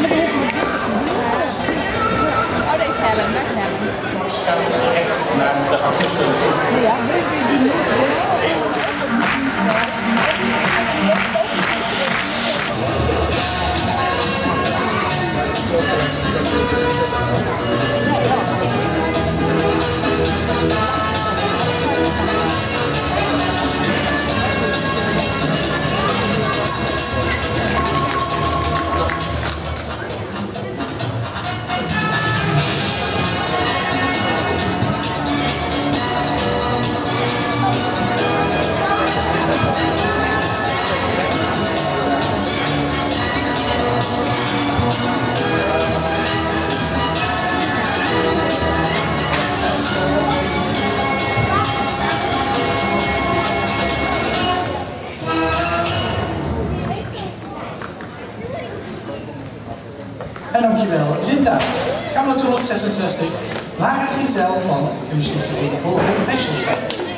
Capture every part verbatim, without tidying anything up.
deze helm, daar is helm. Gaat direct naar de achterste toe. Ja, En dankjewel Linda. Gaan we naar tweehonderdzesenzestig. Lara Gizel van de muziekvereniging voor Excelstad.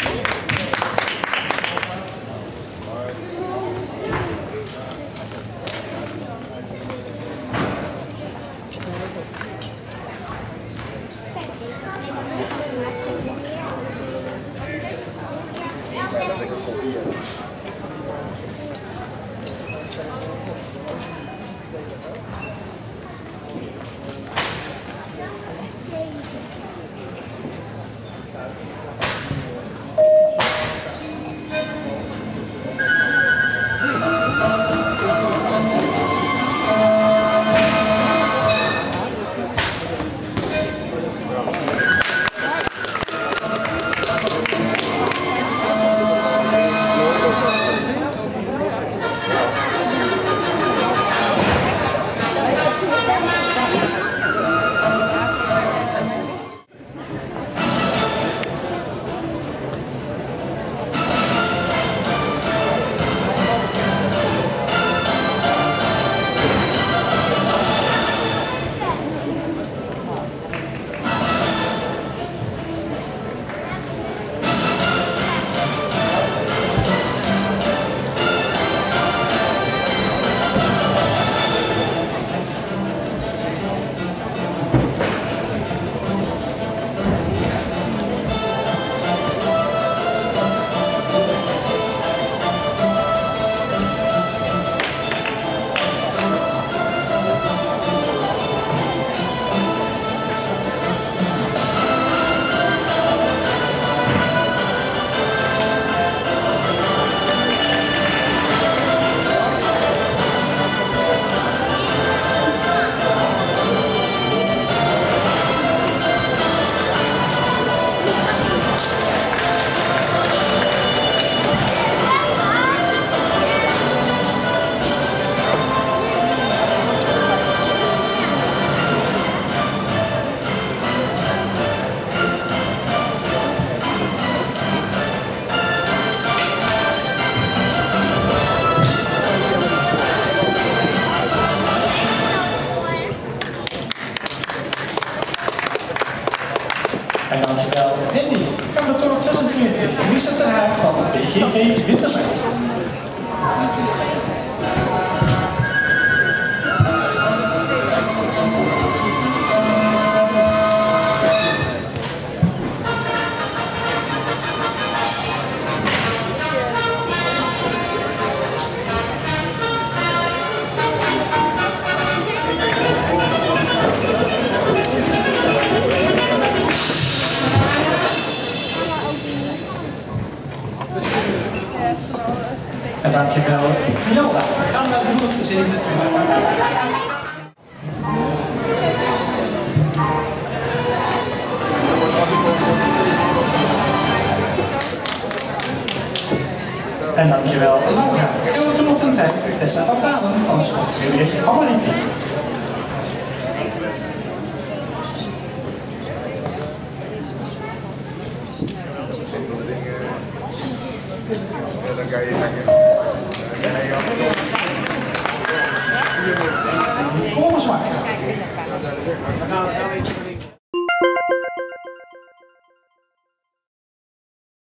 En dankjewel Wendy. Gaan we naar tweehonderdzesenveertig. Lisa ter Haag van de G V Winterswijk. En dankjewel Tialda. We gaan naar de honderdzevenentwintig. En dankjewel Laura. En we tot een vijf Tessa van Dalen van schoolvereniging Amariti. Dan kan je Kom eens wakker.